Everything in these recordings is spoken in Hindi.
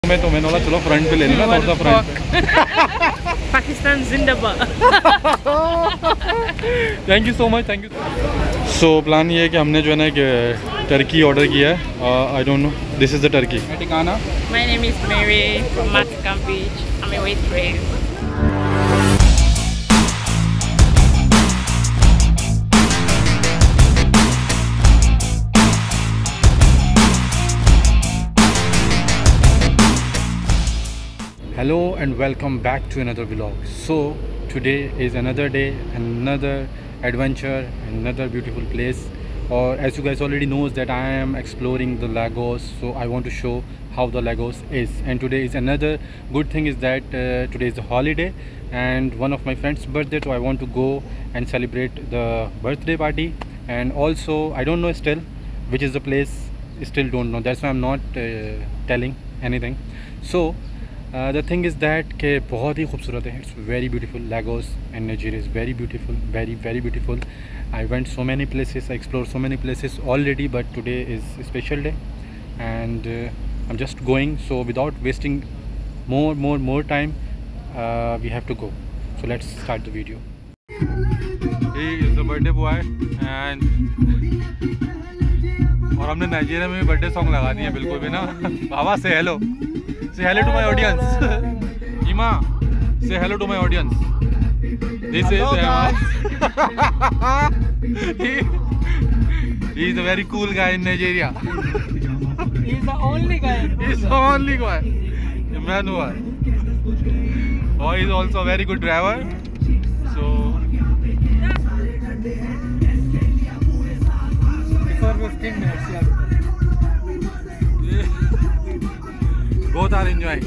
तो मैंने बोला चलो फ्रंट पे ले लेना, थोड़ा सा फ्रंट। पाकिस्तान जिंदाबाद। Thank you so much, thank you. So plan ये है कि हमने जो है ना एक टर्की ऑर्डर किया है। I don't know, this is the turkey. Ticana। My name is Mary from Matikam Beach. I'm a waitress. Hello and welcome back to another vlog. So today is another day, another adventure, another beautiful place. Or as you guys already knows that I am exploring the Lagos, so I want to show how the Lagos is. And today is another good thing is that today is a holiday and one of my friend's birthday, so I want to go and celebrate the birthday party. And also I don't know still which is the place, still don't know, that's why I'm not telling anything. So the thing is that के बहुत ही खूबसूरत है. It's very beautiful. Lagos and Nigeria is very beautiful, very very beautiful. I went so many places, I explored so many places already, but today is a special day and I'm just going. So without wasting more time, we have to go. So let's start the video. He is the birthday boy and और हमने नाइजीरिया में भी बर्थडे सॉन्ग लगा दिए बिल्कुल भी ना. बाबा से hello. Say hello to my audience. Ima, say hello to my audience. This hello is Emma. He is a very cool guy in Nigeria. He is the only guy. He is the only guy. Emmanuel. Oh, he is also a very good driver. So. Before 15 minutes, yeah. Both are enjoying.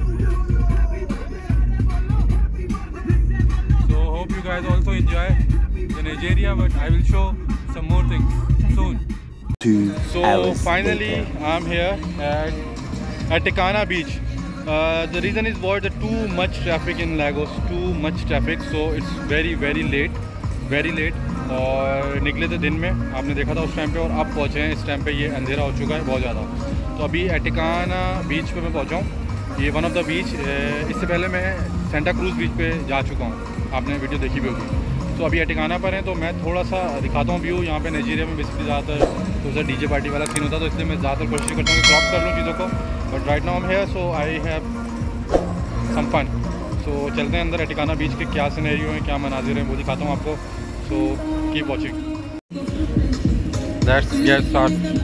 So hope you guys also enjoy the Nigeria, but I will show some more things soon. So finally I'm here at Ticana beach. The reason is what the too much traffic in Lagos, too much traffic, so it's very late. और निकले थे दिन में, आपने देखा था उस टाइम पे, और अब पहुँचे हैं इस टाइम पे. ये अंधेरा हो चुका है बहुत ज़्यादा. तो अभी टिकाना बीच पे मैं पहुँचा हूँ. ये वन ऑफ द बीच. इससे पहले मैं सेंटा क्रूज बीच पे जा चुका हूँ, आपने वीडियो देखी भी होगी. तो अभी टिकाना पर हैं, तो मैं थोड़ा सा दिखाता हूँ व्यू. यहाँ पे नाइजीरिया में बेसिकली ज़्यादातर तो सर डीजे पार्टी वाला सीन होता है, तो इसलिए मैं ज़्यादातर कोशिश करता हूँ कि क्रॉप कर लूँ चीज़ों को. But right now I am here, so I have some fun. So चलते हैं अंदर. टिकाना बीच के क्या सिनेरियो हैं, क्या मनाजिर हैं, वो दिखाता हूँ आपको. So keep watching. Let's get started.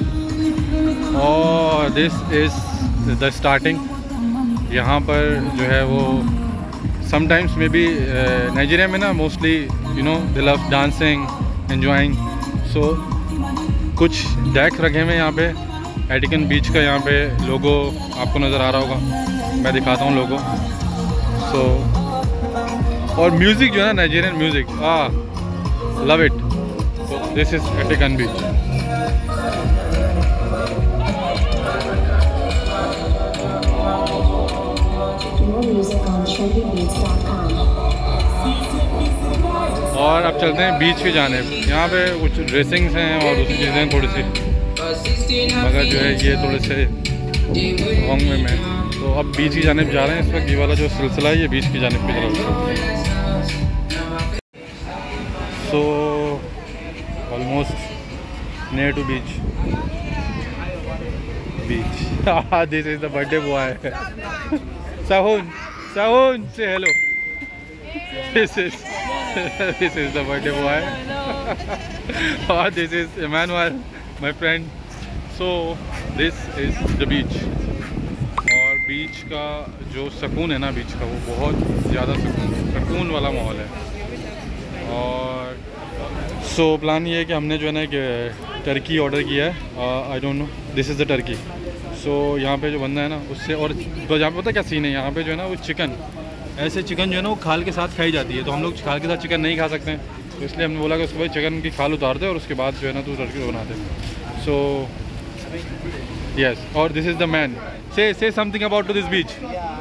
Oh, this is the starting. यहाँ पर जो है वो sometimes maybe Nigeria में ना mostly you know they love dancing, enjoying. So कुछ डेक रखे हुए यहाँ पे. एटिकन बीच का यहाँ पे लोगो आपको नज़र आ रहा होगा, मैं दिखाता हूँ लोगो. So और म्यूज़िक जो है ना, Nigerian music, love it. So this is Etikan beach. और अब चलते हैं बीच की जानिब. यहाँ पे कुछ ड्रेसिंग्स हैं और दूसरी चीज़ें थोड़ी सी, मगर जो है ये थोड़े से रॉन्ग में मैं. तो अब बीच की जानिब जा रहे हैं. इस वक्त ये वाला जो सिलसिला है ये बीच की जानिब की तरफ. So almost near to beach. This is the birthday boy. Sahun, say hello. This is the birthday boy. Oh, this is Emmanuel, my friend. So this is the beach. और बीच का जो सुकून है ना, बीच का वो बहुत ज़्यादा सुकून वाला माहौल है. और सो प्लान ये है कि हमने जो है ना एक टर्की ऑर्डर किया है. I don't know, this is the turkey. So यहाँ पे जो बंदा है ना उससे, और तो यहाँ पे पता क्या सीन है, यहाँ पे जो है ना वो चिकन, ऐसे चिकन जो है ना वो खाल के साथ खाई जाती है. तो हम लोग खाल के साथ चिकन नहीं खा सकते हैं, तो इसलिए हमने बोला कि उसको भाई चिकन की खाल उतार दे और उसके बाद जो है ना तो टर्की बना दे. सो यस, और this is the man. Say something about to this beach.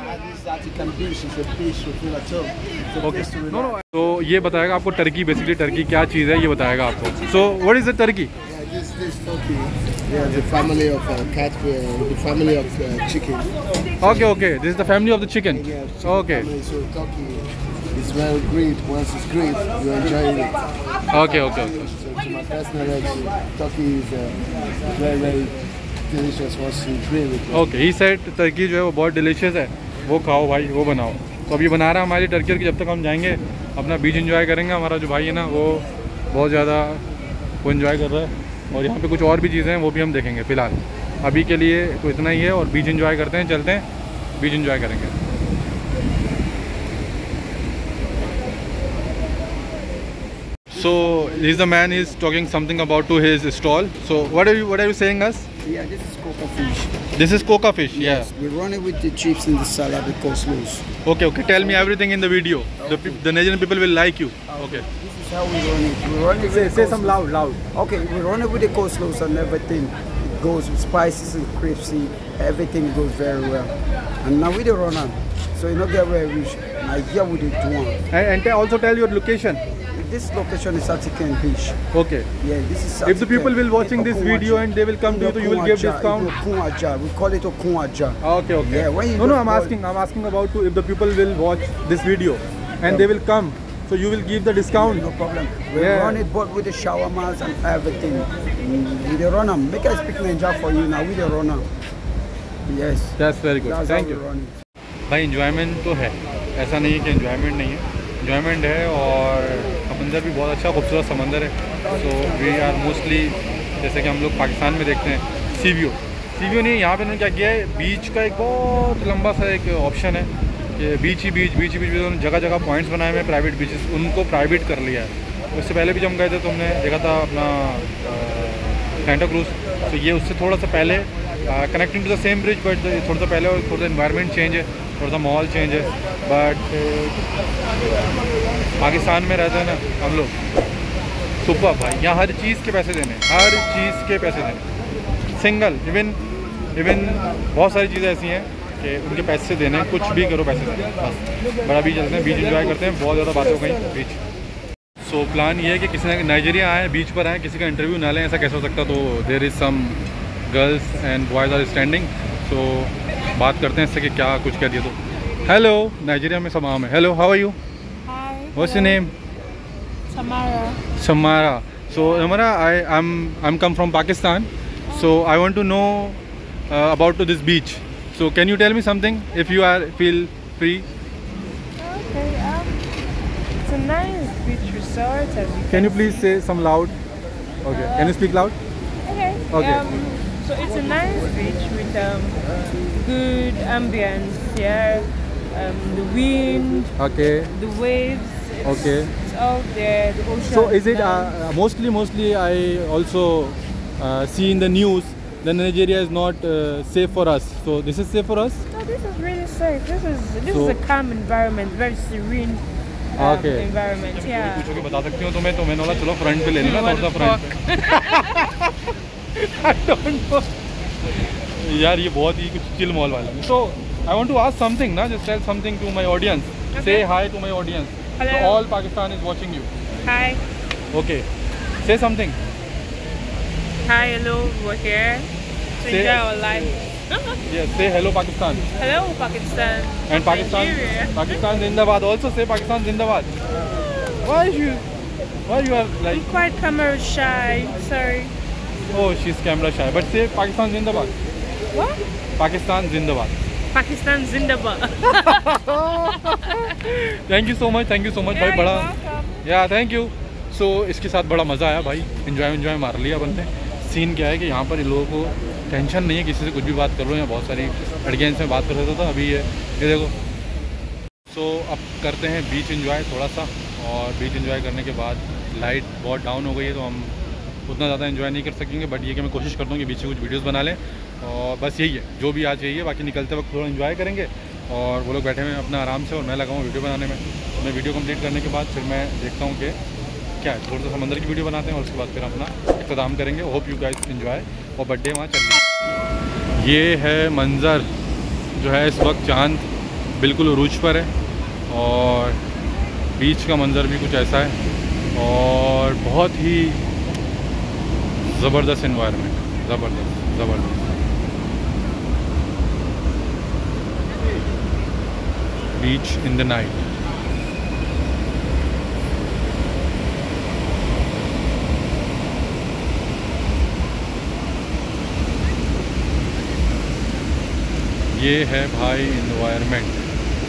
तो ये बताएगा आपको टर्की, बेसिकली टर्की क्या चीज़ है ये बताएगा आपको. So what is the turkey? Yeah, the family of cat, the family of chicken. Okay, okay. This is the family of the chicken. Yeah, chicken Okay. family, so turkey is well grilled. Once it's grilled, you enjoy it. Okay, okay, okay. So to my personal knowledge, turkey is very, very delicious once you grill it. Okay ही सेट टर्की जो है वो बहुत डिलीशियस है, वो खाओ भाई, वो बनाओ। तो अभी बना रहा है हमारी टर्की की, जब तक हम जाएंगे अपना बीच एंजॉय करेंगे। हमारा जो भाई है ना वो बहुत ज़्यादा वो एंजॉय कर रहा है, और यहाँ पे कुछ और भी चीज़ें हैं वो भी हम देखेंगे। फ़िलहाल अभी के लिए तो इतना ही है, और बीच एंजॉय करते हैं, चलते हैं बीच एंजॉय करेंगे। So he's the man is talking something about to his stall. So what are you saying us? Yeah, this is coca fish. This is coca fish. Yes, we run it with the chips and the salad, the coleslaws. Okay, okay. Tell me everything in the video. The Nigerian people will like you. Okay. This is how we run it. We run it with Say some loud. Okay, we run it with the coleslaws and everything. It goes with spices and crispy. Everything goes very well. And now we the run on. So you know get where we reach. Now here we the one. And also tell your location. This location is Satiken Beach. Okay. Yeah, this is Satiken. If the people will watching this video and they will come to you, you will give discount. Kunwaja. We call it a Kunwaja. Okay, okay. Yeah, when you no, I'm asking about to if the people will watch this video and they will come, so you will give the discount. No problem. We run it both with the shawarmas and everything. We the run them. Make us speak Ninja for you now. We the run them. Yes. That's very good. That's Thank you. भाई enjoyment तो है, ऐसा नहीं है कि enjoyment नहीं है, enjoyment है, और समंदर भी बहुत अच्छा खूबसूरत समंदर है। सो वी आर मोस्टली, जैसे कि हम लोग पाकिस्तान में देखते हैं सी व्यू नहीं, यहाँ पे उन्होंने क्या किया है, बीच का एक बहुत लंबा सा एक ऑप्शन है कि बीच ही बीच उन्होंने जगह जगह पॉइंट्स बनाए हुए हैं, प्राइवेट बीचेस, उनको प्राइवेट कर लिया है। उससे पहले भी जब हम गए थे तो हमने देखा था अपना सेंटा क्रूज, तो ये उससे थोड़ा सा पहले connecting to the same bridge, but थोड़ा सा पहले, और थोड़ा सा इन्वायरमेंट चेंज है, थोड़ा सा माहौल चेंज है। बट पाकिस्तान में रहते हैं ना हम लोग, सुपर भाई, यहाँ हर चीज़ के पैसे देने, हर चीज़ के पैसे देने, सिंगल इवन बहुत सारी चीज़ें ऐसी हैं कि उनके पैसे देने, कुछ भी करो पैसे देने बस। बड़ा बीच चलते हैं, बीच एंजॉय करते हैं, बहुत ज़्यादा बातें हो गई बीच। सो प्लान ये है कि किसी ने नाइजीरिया आए, बीच पर आए, किसी का इंटरव्यू ना लें, ऐसा कैसे हो सकता। तो there is some girls and boys are standing, so बात करते हैं इससे कि क्या कुछ कह दिया। तो हेलो, नाइजीरिया में सब आम है। Hello, how are you? What's your name? Samara. So Samara, I'm come from Pakistan. So I want to know about to this beach. So can you tell me something if you feel free? Okay, it's a nice beach resort. Can you please say some loud? Okay. Can you speak loud? Okay. Okay. So it's a nice beach with good ambience. Yeah. The wind. Okay. The waves. Okay. It's out there. The ocean. So is it mostly I also see in the news that Nigeria is not safe for us. So this is safe for us? No, this is really safe. This is a calm environment, very serene environment. Yeah. पूछो कि बता सकती हूँ तुम्हें, तो मैंने बोला चलो फ्रंट पे ले लेना, थोड़ा सा फ्रंट पे। I don't know. यार ये बहुत ही कुछ चिल मॉल वाला है। So I want to ask something ना, just tell something to my audience. Say hi to my audience. Hello. So all Pakistan is watching you. Hi. Okay. Say something. Hi, hello. We're here to Say- enjoy our life. Yes. Say hello Pakistan. Hello, Pakistan. And Pakistan. Nigeria. Pakistan Zindabad. Also say Pakistan Zindabad. Why you are I'm like? quite camera shy. Sorry. Oh, she's camera shy. But say Pakistan Zindabad. What? Pakistan Zindabad. Pakistan Zindabad. Thank you so much भाई, बड़ा या थैंक यू। सो इसके साथ बड़ा मज़ा आया भाई, एंजॉय मार लिया बनते। सीन क्या है कि यहाँ पर इन लोगों को टेंशन नहीं है, किसी से कुछ भी बात कर लो, यहाँ बहुत सारी लड़कियाँ से बात कर रहे था अभी ये देखो। सो अब करते हैं बीच एंजॉय थोड़ा सा, और बीच एंजॉय करने के बाद लाइट बहुत डाउन हो गई है तो हम उतना ज़्यादा एंजॉय नहीं कर सकेंगे, बट ये कि मैं कोशिश करता हूँ कि बीच में कुछ वीडियोस बना लें, और बस यही है जो भी आज यही है। बाकी निकलते वक्त थोड़ा एंजॉय करेंगे, और वो लोग बैठे हुए हैं अपना आराम से, और मैं लगा हूँ वीडियो बनाने में। मैं वीडियो कंप्लीट करने के बाद फिर मैं देखता हूँ कि क्या है, थोड़ा सा समंदर की वीडियो बनाते हैं, और उसके बाद फिर अपना इख्तिताम करेंगे। होप यू गाइस एंजॉय, और बर्थडे वहाँ चल रही है। ये है मंज़र जो है इस वक्त, चांद बिल्कुल उरूज पर है, और बीच का मंज़र भी कुछ ऐसा है, और बहुत ही ज़बरदस्त इन्वायरमेंट। ज़बरदस्त ज़बरदस्त। Beach in the night. ये है भाई इन्वायरमेंट।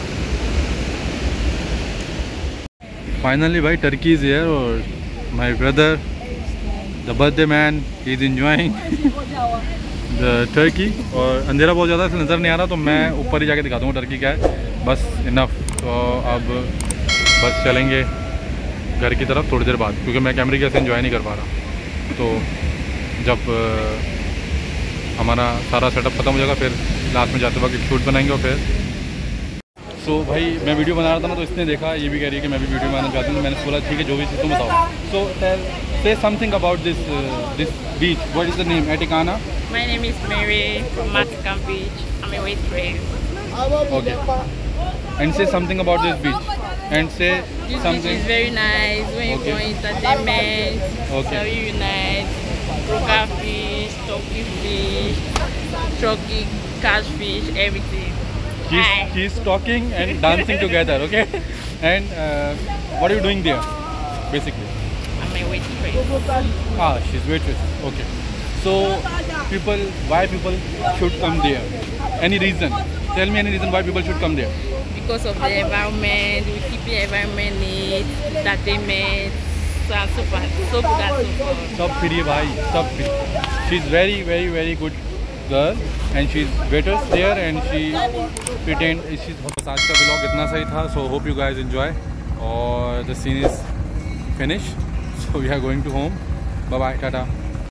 फाइनली भाई टर्की इज़ हियर और my brother the birthday man he is enjoying the turkey. और अंधेरा बहुत ज़्यादा से नज़र नहीं आ रहा, तो मैं ऊपर ही जाके दिखा दूँगा टर्की क्या है, बस इनफ। तो अब बस चलेंगे घर की तरफ थोड़ी देर बाद, क्योंकि मैं कैमरे के से एंजॉय नहीं कर पा रहा। तो जब हमारा सारा सेटअप ख़त्म हो जाएगा फिर लास्ट में जाते वक्त एक शूट बनाएंगे। और फिर सो भाई मैं वीडियो बना रहा था ना, तो इसने देखा, ये भी कह रही है कि मैं भी वीडियो बनाना चाहती हूँ। मैंने बोला ठीक है, जो भी चीज़ तुम बताओ। सो say something about this beach. What is the name? Etikana? My name is Mary from Matcam Beach. I'm a waitress. Okay. And say something about this beach. And say This something. beach is very nice when you Okay. go entertainment. Okay. It's very nice. Croaker fish, turkey fish, turkey, catfish, everything. She's talking and dancing together. Okay. And what are you doing there? Basically. I'm a waitress. She's waitress. Okay. So why people should come there? Any reason? Tell me any reason why people should come there. Because of the environment, we keep the environment neat, entertainment, so and so forth. So good and so forth. सब free भाई, सब free. She's very very very good girl and she's waitress there and she pretend she's। आज का vlog इतना सही था, so hope you guys enjoy और the scene is finished, so we are going to home. Bye bye, tata.